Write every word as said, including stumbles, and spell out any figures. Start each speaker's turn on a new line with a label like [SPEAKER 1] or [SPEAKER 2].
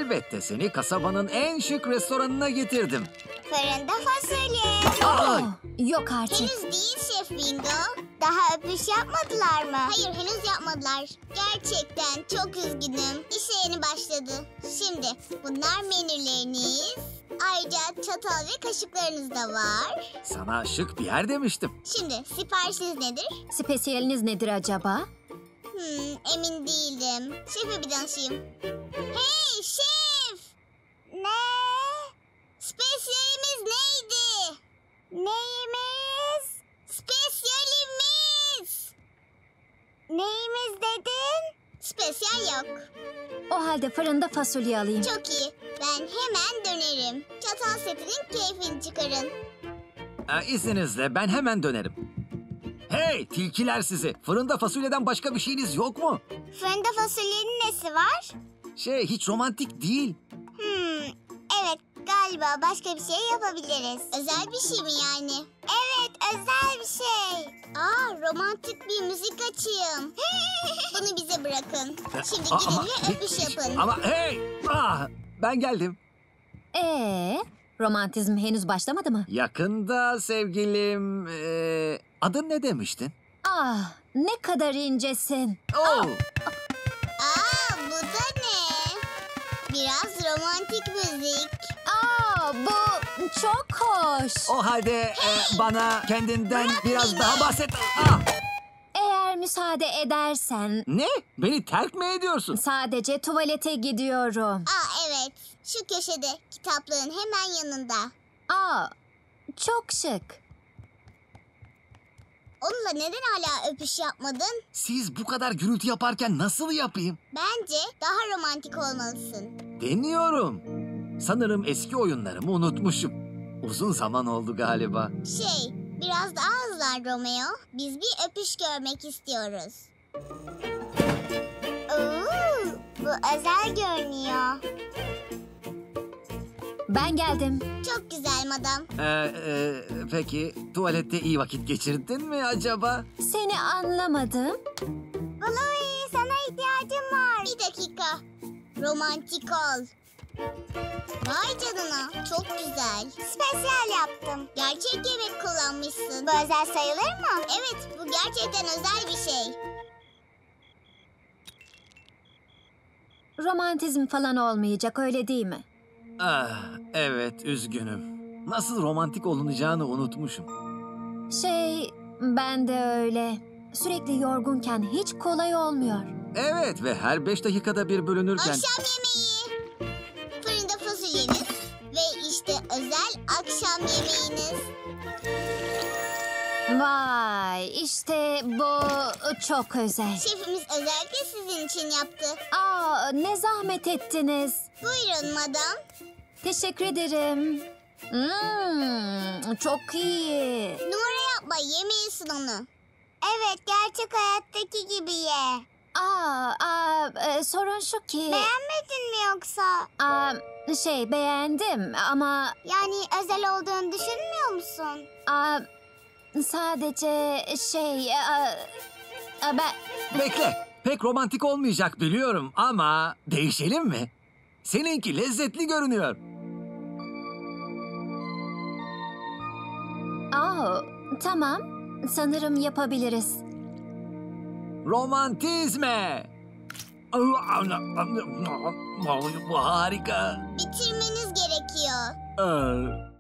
[SPEAKER 1] elbette seni kasabanın en şık restoranına getirdim.
[SPEAKER 2] Fırında fasulye.
[SPEAKER 1] Aa!
[SPEAKER 3] Yok artık.
[SPEAKER 2] Henüz değil Şef Bingo. Daha öpüş yapmadılar mı? Hayır, henüz yapmadılar. Gerçekten çok üzgünüm. İşe yeni başladı. Şimdi bunlar menüleriniz. Ayrıca çatal ve kaşıklarınız da var.
[SPEAKER 1] Sana şık bir yer demiştim.
[SPEAKER 2] Şimdi siparişiniz nedir?
[SPEAKER 3] Spesiyeliniz nedir acaba?
[SPEAKER 2] Hmm, emin değilim. Şefe bir danışayım. Hey şef! Ne? Spesiyelimiz neydi? Neyimiz? Spesiyelimiz! Neyimiz dedin? Spesiyel yok.
[SPEAKER 3] O halde fırında fasulye alayım.
[SPEAKER 2] Çok iyi. Ben hemen dönerim. Çatal setinin keyfini çıkarın.
[SPEAKER 1] Ee, izninizle ben hemen dönerim. Hey tilkiler sizi. Fırında fasulyeden başka bir şeyiniz yok mu?
[SPEAKER 2] Fırında fasulyenin nesi var?
[SPEAKER 1] Şey hiç romantik değil.
[SPEAKER 2] Hmm, evet galiba başka bir şey yapabiliriz. Özel bir şey mi yani? Evet, özel bir şey. Aa, romantik bir müzik açayım. Bunu bize bırakın. Şimdi
[SPEAKER 1] Aa,
[SPEAKER 2] gidin
[SPEAKER 1] ama-
[SPEAKER 2] ve öpüş yapın.
[SPEAKER 1] Ama hey! Ah, ben geldim.
[SPEAKER 3] Ee, romantizm henüz başlamadı mı?
[SPEAKER 1] Yakında sevgilim... ee, adın ne demiştin?
[SPEAKER 3] Ah, ne kadar incesin.
[SPEAKER 1] Oh!
[SPEAKER 2] Aa, bu da ne? Biraz romantik müzik.
[SPEAKER 3] Aa, bu çok hoş.
[SPEAKER 1] O halde ee, bana kendinden
[SPEAKER 2] Bırak
[SPEAKER 1] biraz
[SPEAKER 2] beni.
[SPEAKER 1] daha bahset. Ah!
[SPEAKER 3] Eğer müsaade edersen
[SPEAKER 1] Ne? Beni terk mi ediyorsun?
[SPEAKER 3] sadece tuvalete gidiyorum.
[SPEAKER 2] Aa, evet. Şu köşede, kitaplığın hemen yanında.
[SPEAKER 3] Aa, çok şık.
[SPEAKER 2] Onunla neden hala öpüş yapmadın?
[SPEAKER 1] Siz bu kadar gürültü yaparken nasıl yapayım?
[SPEAKER 2] Bence daha romantik olmalısın.
[SPEAKER 1] Deniyorum. Sanırım eski oyunlarımı unutmuşum. Uzun zaman oldu galiba.
[SPEAKER 2] Şey, biraz daha hızlan Romeo. Biz bir öpüş görmek istiyoruz. Oo, bu özel görünüyor.
[SPEAKER 3] Ben geldim.
[SPEAKER 2] Çok güzel madam.
[SPEAKER 1] Ee, e, peki tuvalette iyi vakit geçirdin mi acaba?
[SPEAKER 3] Seni anlamadım.
[SPEAKER 2] Bluey, sana ihtiyacım var. Bir dakika. Romantik ol. Vay canına, çok güzel. Spesyal yaptım. Gerçek yemek kullanmışsın. Bu özel sayılır mı? Evet, bu gerçekten özel bir şey.
[SPEAKER 3] Romantizm falan olmayacak, öyle değil mi?
[SPEAKER 1] Ah, evet üzgünüm. Nasıl romantik olunacağını unutmuşum.
[SPEAKER 3] Şey, ben de öyle. Sürekli yorgunken hiç kolay olmuyor.
[SPEAKER 1] Evet ve her beş dakikada bir bölünürken...
[SPEAKER 2] Akşam yemeği. Fırında fasulyeniz ve işte özel akşam yemeğiniz.
[SPEAKER 3] Vay, işte bu çok özel.
[SPEAKER 2] Şefimiz özellikle sizin için yaptı.
[SPEAKER 3] Aa, ne zahmet ettiniz.
[SPEAKER 2] Buyurun madam.
[SPEAKER 3] Teşekkür ederim. Hmm, çok iyi.
[SPEAKER 2] Numara yapma, yemeyesin onu. Evet, gerçek hayattaki gibi ye.
[SPEAKER 3] Aa, aa, e, sorun şu ki...
[SPEAKER 2] Beğenmedin mi yoksa?
[SPEAKER 3] Aa, şey, beğendim ama...
[SPEAKER 2] Yani özel olduğunu düşünmüyor musun?
[SPEAKER 3] Aa, sadece şey... Aa, aa, ben...
[SPEAKER 1] Bekle, pek romantik olmayacak biliyorum ama değişelim mi? Seninki lezzetli görünüyor.
[SPEAKER 3] Aa, tamam. Sanırım yapabiliriz.
[SPEAKER 1] Romantizme! Bu harika.
[SPEAKER 2] Bitirmeniz gerekiyor.
[SPEAKER 1] Ee,